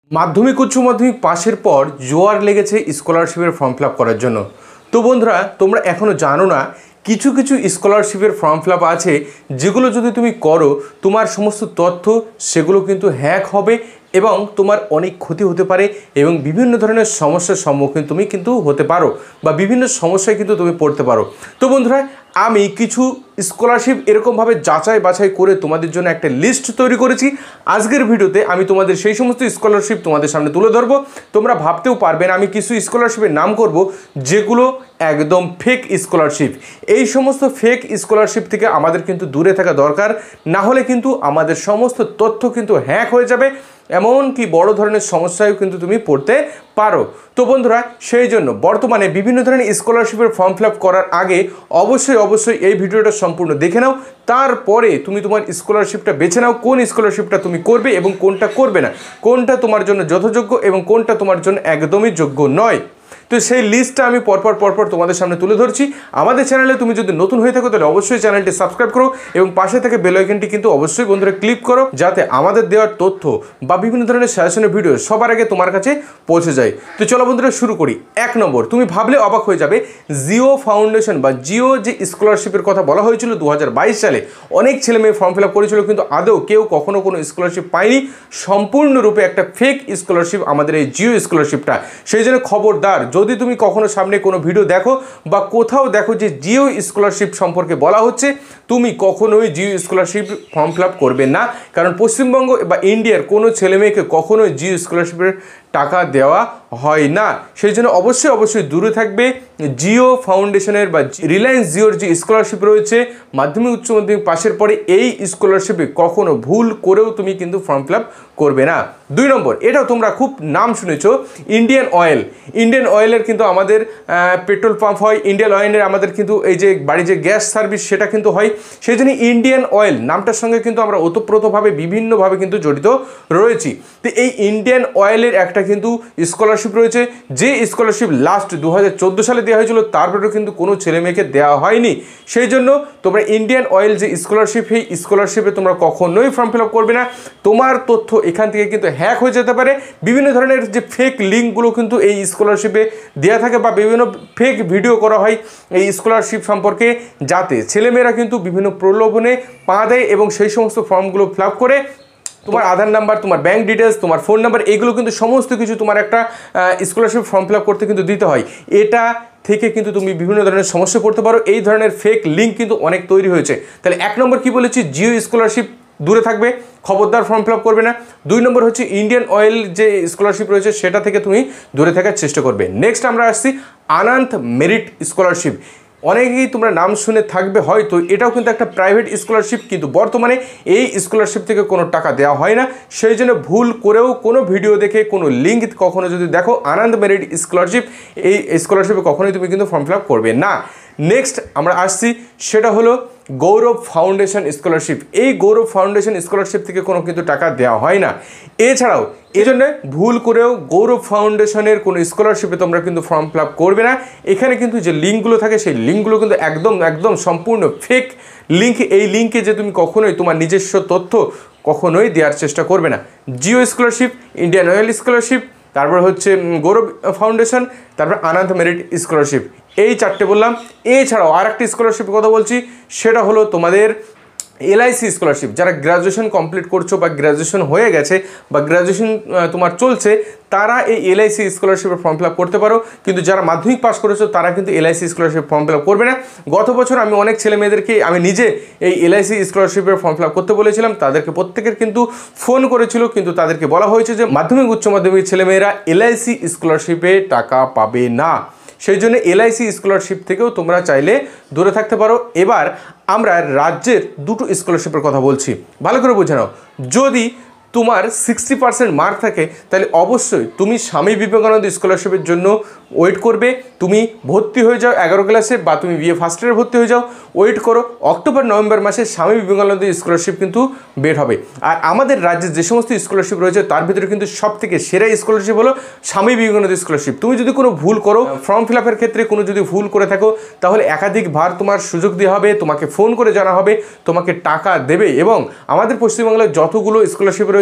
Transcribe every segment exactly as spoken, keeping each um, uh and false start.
মাধ্যমিক উচ্চ মাধ্যমিক পাশের পর জোয়ার লেগেছে স্কলারশিপের ফর্ম ফিল আপ করার জন্য। তো বন্ধুরা, তোমরা এখনও জানো না কিছু কিছু স্কলারশিপের ফর্ম ফিল আপ আছে যেগুলো যদি তুমি করো তোমার সমস্ত তথ্য সেগুলো কিন্তু হ্যাক হবে এবং তোমার অনেক ক্ষতি হতে পারে এবং বিভিন্ন ধরনের সমস্যার সম্মুখীন তুমি কিন্তু হতে পারো বা বিভিন্ন সমস্যায় কিন্তু তুমি পড়তে পারো। তো বন্ধুরা, আমি কিছু স্কলারশিপ এরকমভাবে যাচাই বাছাই করে তোমাদের জন্য একটা লিস্ট তৈরি করেছি। আজকের ভিডিওতে আমি তোমাদের সেই সমস্ত স্কলারশিপ তোমাদের সামনে তুলে ধরবো। তোমরা ভাবতেও পারবে না আমি কিছু স্কলারশিপের নাম করব যেগুলো একদম ফেক স্কলারশিপ। এই সমস্ত ফেক স্কলারশিপ থেকে আমাদের কিন্তু দূরে থাকা দরকার, না হলে কিন্তু আমাদের সমস্ত তথ্য কিন্তু হ্যাক হয়ে যাবে, এমনকি বড় ধরনের সমস্যায়ও কিন্তু তুমি পড়তে পারো। তো বন্ধুরা, সেই জন্য বর্তমানে বিভিন্ন ধরনের স্কলারশিপের ফর্ম ফিল আপ করার আগে অবশ্যই অবশ্যই এই ভিডিওটা সম্পূর্ণ দেখে নাও, তারপরে তুমি তোমার স্কলারশিপটা বেছে নাও কোন স্কলারশিপটা তুমি করবে এবং কোনটা করবে না, কোনটা তোমার জন্য যথাযোগ্য এবং কোনটা তোমার জন্য একদমই যোগ্য নয়। তো সেই লিস্টটা আমি পরপর পরপর তোমাদের সামনে তুলে ধরছি। আমাদের চ্যানেলে তুমি যদি নতুন হয়ে থাকো তাহলে অবশ্যই চ্যানেলটি সাবস্ক্রাইব করো এবং পাশে থেকে বেল আইকনটি কিন্তু অবশ্যই বন্ধুরা ক্লিক করো, যাতে আমাদের দেওয়ার তথ্য বা বিভিন্ন ধরনের সাজেশনের ভিডিও সবার আগে তোমার কাছে পৌঁছে যায়। তো চলো বন্ধুরা শুরু করি। এক নম্বর, তুমি ভাবলে অবাক হয়ে যাবে, জিও ফাউন্ডেশন বা জিও যে স্কলারশিপের কথা বলা হয়েছিল দু হাজার বাইশ সালে, অনেক ছেলে মেয়ে ফর্ম ফিল আপ করেছিল কিন্তু আদৌ কেউ কখনো কোনো স্কলারশিপ পায়নি। সম্পূর্ণরূপে একটা ফেক স্কলারশিপ আমাদের এই জিও স্কলারশিপটা। সেই জন্য খবরদার, যদি তুমি কখনো সামনে কোনো ভিডিও দেখো বা কোথাও দেখো যে জিও স্কলারশিপ সম্পর্কে বলা হচ্ছে, তুমি কখনোই Jio scholarship form fill up করবে না, কারণ পশ্চিমবঙ্গ বা ইন্ডিয়ার কোনো ছেলে মেয়েকে কখনোই জিও স্কলারশিপের টাকা দেওয়া হয় না। সেই জন্য অবশ্যই অবশ্যই দূরে থাকবে জিও ফাউন্ডেশনের বা রিলায়েন্স জিওর যে স্কলারশিপ রয়েছে মাধ্যমিক উচ্চ মাধ্যমিক পাশের পরে, এই স্কলারশিপে কখনো ভুল করেও তুমি কিন্তু ফর্ম ফিল আপ করবে না। দুই নম্বর, এটাও তোমরা খুব নাম শুনেছো, ইন্ডিয়ান অয়েল। ইন্ডিয়ান অয়েলের কিন্তু আমাদের পেট্রোল পাম্প হয়, ইন্ডিয়ান অয়েলের আমাদের কিন্তু এই যে বাড়ি যে গ্যাস সার্ভিস সেটা কিন্তু হয়। সেই জন্য ইন্ডিয়ান অয়েল নামটার সঙ্গে কিন্তু আমরা ওতপ্রোতভাবে বিভিন্নভাবে কিন্তু জড়িত রয়েছি। তো এই ইন্ডিয়ান অয়েলের একটা কিন্তু স্কলারশিপ রয়েছে, যে স্কলারশিপ লাস্ট দু হাজার চোদ্দো সালে দেওয়া হয়েছিল, তারপরেও কিন্তু কোনো ছেলে মেয়েকে দেওয়া হয়নি। সেই জন্য তোমরা ইন্ডিয়ান অয়েল যে স্কলারশিপ, এই স্কলারশিপে তোমরা কখনোই ফর্ম ফিল আপ করবে না। তোমার তথ্য এখান থেকে কিন্তু হ্যাক হয়ে যেতে পারে। বিভিন্ন ধরনের যে ফেক লিঙ্কগুলো কিন্তু এই স্কলারশিপে দেওয়া থাকে বা বিভিন্ন ফেক ভিডিও করা হয় এই স্কলারশিপ সম্পর্কে, যাতে ছেলেমেয়েরা কিন্তু বিভিন্ন প্রলোভনে পা দেয় এবং সেই সমস্ত ফর্মগুলো ফিল আপ করে তোমার আধার নাম্বার, তোমার ব্যাঙ্ক ডিটেলস, তোমার ফোন নাম্বার, এগুলো কিন্তু সমস্ত কিছু তোমার একটা স্কলারশিপ ফর্ম ফিল আপ করতে কিন্তু দিতে হয়। এটা থেকে কিন্তু তুমি বিভিন্ন ধরনের সমস্যা পড়তে পারো। এই ধরনের ফেক লিঙ্ক কিন্তু অনেক তৈরি হয়েছে। তাহলে এক নম্বর কি বলেছি, জিও স্কলারশিপ দূরে থাকবে, খবরদার ফর্ম ফিল আপ করবে না। দুই নম্বর হচ্ছে ইন্ডিয়ান অয়েল যে স্কলারশিপ রয়েছে সেটা থেকে তুমি দূরে থাকার চেষ্টা করবে। নেক্সট আমরা আসছি আনন্ত মেরিট স্কলারশিপ। অনেকেই তোমরা নাম শুনে থাকবে হয়তো, এটাও কিন্তু একটা প্রাইভেট স্কলারশিপ, কিন্তু বর্তমানে এই স্কলারশিপ থেকে কোনো টাকা দেওয়া হয় না। সেই জন্য ভুল করেও কোনো ভিডিও দেখে কোনো লিঙ্ক কখনো যদি দেখো আনন্দ মেরিট স্কলারশিপ, এই স্কলারশিপে কখনোই তুমি কিন্তু ফর্ম ফিল আপ করবে না। নেক্সট আমরা আসছি, সেটা হলো গৌরব ফাউন্ডেশন স্কলারশিপ। এই গৌরব ফাউন্ডেশন স্কলারশিপ থেকে কোনো কিন্তু টাকা দেওয়া হয় না। এছাড়াও এই জন্য ভুল করেও গৌরব ফাউন্ডেশনের কোনো স্কলারশিপে তোমরা কিন্তু ফর্ম ফিল আপ করবে না। এখানে কিন্তু যে লিঙ্কগুলো থাকে সেই লিঙ্কগুলো কিন্তু একদম একদম সম্পূর্ণ ফেক লিঙ্ক। এই লিঙ্কে যে তুমি কখনোই তোমার নিজস্ব তথ্য কখনোই দেওয়ার চেষ্টা করবে না। Jio scholarship, Indian Oil scholarship, তারপর হচ্ছে গৌরব ফাউন্ডেশন, তারপর আনন্দ মেরিট স্কলারশিপ, এই চারটে বললাম। এছাড়াও আর একটা স্কলারশিপের কথা বলছি, সেটা হলো তোমাদের এলআইসি স্কলারশিপ। যারা গ্র্যাজুয়েশন কমপ্লিট করছো বা গ্র্যাজুয়েশন হয়ে গেছে বা গ্র্যাজুয়েশন তোমার চলছে, তারা এই এলআইসি স্কলারশিপের ফর্ম ফিল আপ করতে পারো। কিন্তু যারা মাধ্যমিক পাস করেছো তারা কিন্তু LIC scholarship form fill up করবে না। গত বছর আমি অনেক ছেলে মেয়েদেরকে আমি নিজে এই এলআইসি স্কলারশিপের ফর্ম ফিল আপ করতে বলেছিলাম, তাদেরকে প্রত্যেকের কিন্তু ফোন করেছিল, কিন্তু তাদেরকে বলা হয়েছে যে মাধ্যমিক উচ্চ মাধ্যমিক ছেলেমেয়েরা এলআইসি স্কলারশিপে টাকা পাবে না। সেই জন্য এলআইসি স্কলারশিপ থেকেও তোমরা চাইলে দূরে থাকতে পারো। এবার আমরা রাজ্যের দুটো স্কলারশিপের কথা বলছি, ভালো করে বুঝে নাও। যদি তোমার সিক্সটি পার্সেন্ট মার্ক থাকে তাহলে অবশ্যই তুমি স্বামী বিবেকানন্দ স্কলারশিপের জন্য ওয়েট করবে। তুমি ভর্তি হয়ে যাও এগারো ক্লাসে বা তুমি বিএ ফার্স্ট ইয়ারে ভর্তি হয়ে যাও, ওয়েট করো। অক্টোবর নভেম্বর মাসে স্বামী বিবেকানন্দ স্কলারশিপ কিন্তু বের হবে। আর আমাদের রাজ্যে যে সমস্ত স্কলারশিপ রয়েছে তার ভিতরে কিন্তু সব থেকে সেরা স্কলারশিপ হলো স্বামী বিবেকানন্দ স্কলারশিপ। তুমি যদি কোনো ভুল করো ফর্ম ফিল আপের ক্ষেত্রে, কোনো যদি ভুল করে থাকো, তাহলে একাধিকবার তোমার সুযোগ দেওয়া হবে, তোমাকে ফোন করে জানা হবে, তোমাকে টাকা দেবে। এবং আমাদের পশ্চিমবাংলার যতগুলো স্কলারশিপ রয়েছে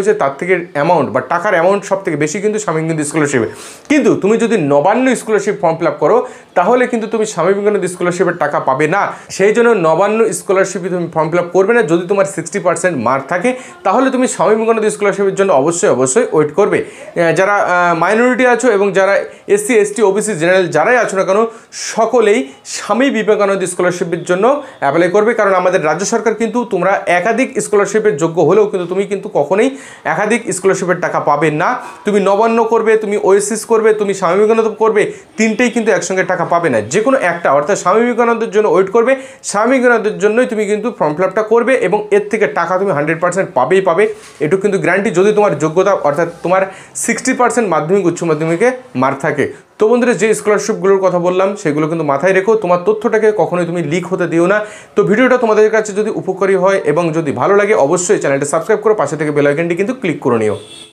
হয়েছে তার থেকে অ্যামাউন্ট বা টাকার অ্যামাউন্ট সব থেকে বেশি কিন্তু স্বামী বিবেকানন্দ স্কলারশিপে। কিন্তু তুমি যদি Nabanna scholarship form fill up করো তাহলে কিন্তু তুমি স্বামী বিবেকানন্দ স্কলারশিপের টাকা পাবে না। সেই জন্য নবান্ন স্কলারশিপে তুমি ফর্ম ফিল আপ করবে না। যদি তোমার সিক্সটি পার্সেন্ট মার্ক থাকে তাহলে তুমি স্বামী বিবেকানন্দ স্কলারশিপের জন্য অবশ্যই অবশ্যই ওয়েট করবে। যারা মাইনরিটি আছো এবং যারা এসসি এসটি ওবিসি জেনারেল যারাই আছো না কেন সকলেই স্বামী বিবেকানন্দ স্কলারশিপের জন্য অ্যাপ্লাই করবে। কারণ আমাদের রাজ্য সরকার কিন্তু তোমরা একাধিক স্কলারশিপের যোগ্য হলেও কিন্তু তুমি কিন্তু কখনোই একাধিক স্কলারশিপের টাকা পাবে না। তুমি নবান্ন করবে, তুমি ওয়েসিস করবে, তুমি স্বামী বিবেকানন্দ করবে, তিনটেই কিন্তু একসঙ্গে টাকা পাবে না। যে কোনো একটা, অর্থাৎ স্বামী বিবেকানন্দের জন্য ওয়েট করবে, স্বামী বিবেকানন্দের জন্যই তুমি কিন্তু ফর্ম ফিল আপটা করবে এবং এর থেকে টাকা তুমি হান্ড্রেড পার্সেন্ট পাবেই পাবে। এটুকু কিন্তু গ্যারান্টি যদি তোমার যোগ্যতা অর্থাৎ তোমার সিক্সটি পার্সেন্ট মাধ্যমিক উচ্চ মাধ্যমিকে মার্ক থাকে। তো বন্ধুরা, যে স্কলারশিপগুলোর কথা বললাম সেগুলো কিন্তু মাথায় রেখো, তোমার তথ্যটাকে কখনোই তুমি লিক হতে দিও না। তো ভিডিওটা তোমাদের কাছে যদি উপকারী হয় এবং যদি ভালো লাগে অবশ্যই চ্যানেলটা সাবস্ক্রাইব করো, পাশে থেকে বেল আইকনটি কিন্তু ক্লিক করে নিও।